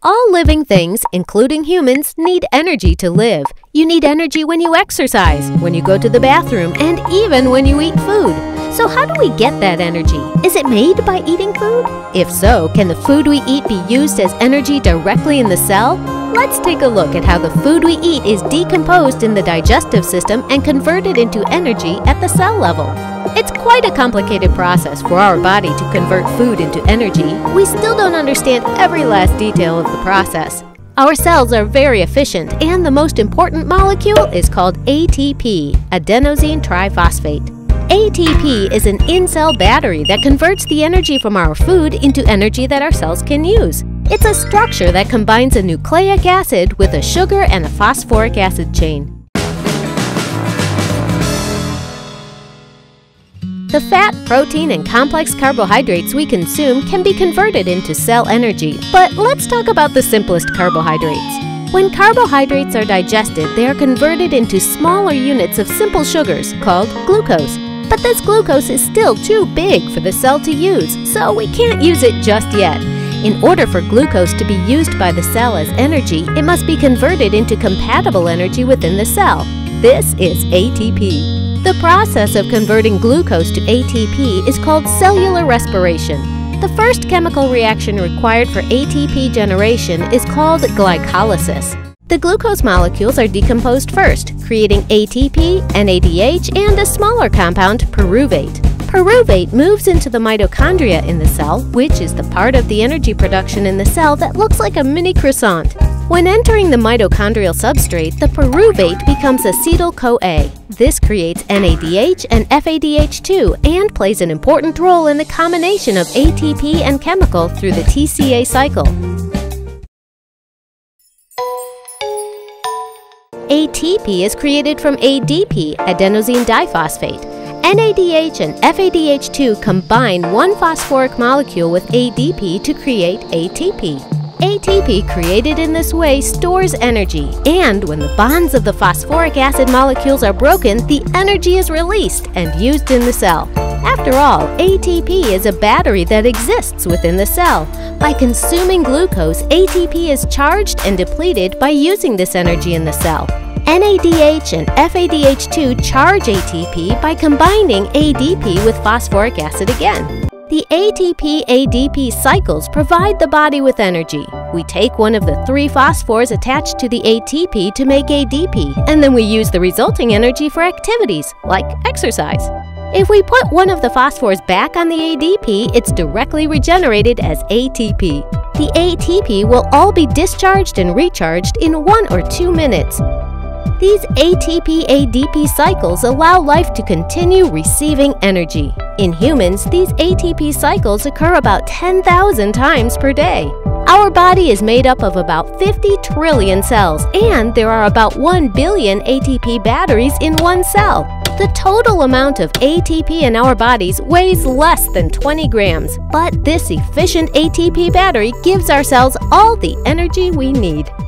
All living things, including humans, need energy to live. You need energy when you exercise, when you go to the bathroom, and even when you eat food. So how do we get that energy? Is it made by eating food? If so, can the food we eat be used as energy directly in the cell? Let's take a look at how the food we eat is decomposed in the digestive system and converted into energy at the cell level. It's quite a complicated process for our body to convert food into energy. We still don't understand every last detail of the process. Our cells are very efficient, and the most important molecule is called ATP, adenosine triphosphate. ATP is an in-cell battery that converts the energy from our food into energy that our cells can use. It's a structure that combines a nucleic acid with a sugar and a phosphoric acid chain. The fat, protein, and complex carbohydrates we consume can be converted into cell energy, but let's talk about the simplest carbohydrates. When carbohydrates are digested, they are converted into smaller units of simple sugars called glucose. But this glucose is still too big for the cell to use, so we can't use it just yet. In order for glucose to be used by the cell as energy, it must be converted into compatible energy within the cell. This is ATP. The process of converting glucose to ATP is called cellular respiration. The first chemical reaction required for ATP generation is called glycolysis. The glucose molecules are decomposed first, creating ATP, NADH, and a smaller compound, pyruvate. Pyruvate moves into the mitochondria in the cell, which is the part of the energy production in the cell that looks like a mini croissant. When entering the mitochondrial substrate, the pyruvate becomes acetyl-CoA. This creates NADH and FADH2 and plays an important role in the combination of ATP and chemical through the TCA cycle. ATP is created from ADP, adenosine diphosphate. NADH and FADH2 combine one phosphoric molecule with ADP to create ATP. ATP created in this way stores energy, and when the bonds of the phosphoric acid molecules are broken, the energy is released and used in the cell. After all, ATP is a battery that exists within the cell. By consuming glucose, ATP is charged and depleted by using this energy in the cell. NADH and FADH2 charge ATP by combining ADP with phosphoric acid again. The ATP ADP cycles provide the body with energy. We take one of the 3 phosphors attached to the ATP to make ADP, and then we use the resulting energy for activities like exercise. If we put one of the phosphors back on the ADP, it's directly regenerated as ATP. The ATP will all be discharged and recharged in 1 or 2 minutes. These ATP-ADP cycles allow life to continue receiving energy. In humans, these ATP cycles occur about 10,000 times per day. Our body is made up of about 50 trillion cells, and there are about 1 billion ATP batteries in one cell. The total amount of ATP in our bodies weighs less than 20 grams, but this efficient ATP battery gives our cells all the energy we need.